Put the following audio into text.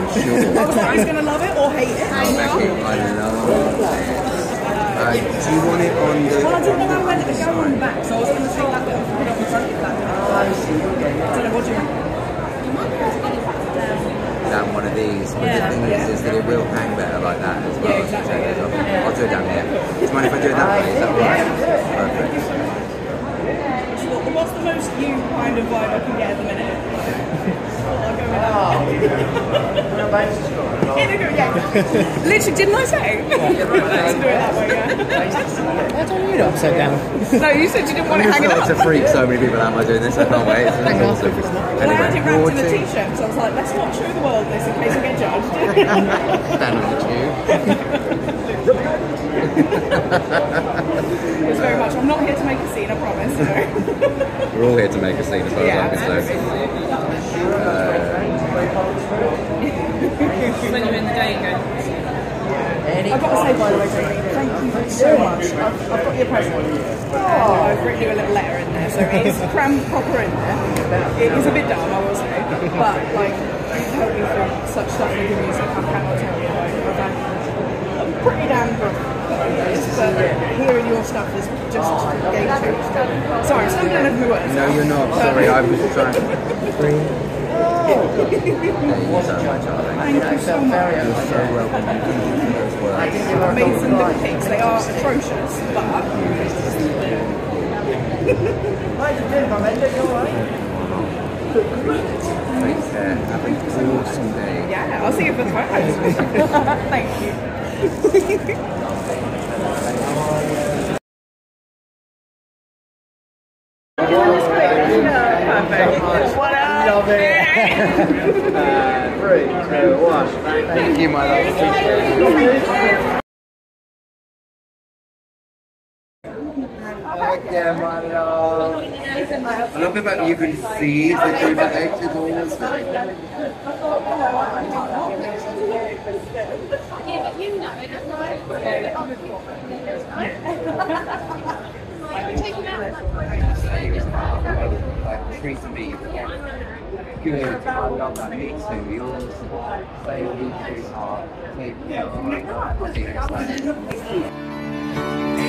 sure. I was like, he's going to love it or hate it. Oh, Becky, I love it. Do you want it on the... Well, I didn't know when it was going back, so I was going to take that bit off and put it on the front of that. I don't know, what do you think? Down one of these. But the thing is that it will hang better like that as well. Yeah, exactly. So I'll do it down here. Do you mind if I do it that way? Is that right? Perfect. What's the most you kind of vibe I can get at the minute? I'll go with that. Here they go, yeah. Literally, didn't I say? Let's do it that way, yeah. Why don't you do it upside down? No, you said you didn't want it hanging up. To freak so many people out by doing this, I can't wait. It's awesome. Well, I had it wrapped in a t-shirt, so I was like, let's not show the world this in case I get judged. Stand on the tube. It's very much, I'm not here to make a scene, I promise. We're all here to make a scene as far as I'm concerned. When you're in the day, you go. I've got to say, by the way, Jamie, thank you so much. I've got your present. Oh, I've written you a little letter in there, so it's crammed proper in there. It is a bit dumb, I will say, but like, you've helped me through such stuff with your music. I cannot tell you. Like, I've had a pretty damn good years, but hearing your stuff is just game changer. Sorry, I'm stumbling over my words. No, you're not. Sorry, I was trying to... Thank you so much, darling. Thank you so much. You're so welcome. Amazing little pics. They are atrocious, but... Take care. Have an awesome day. Yeah, I'll see you for the photos. Thank you. Perfect. What up? Love it. 3, 2, 1. Thank you, my love. Yeah, my love. I love it that you can see the two eggs is almost Yeah, but you know it, right? Take him out. Treat me. Good. I love that. Me too. Yours. Say all you do. Take care. See you next time.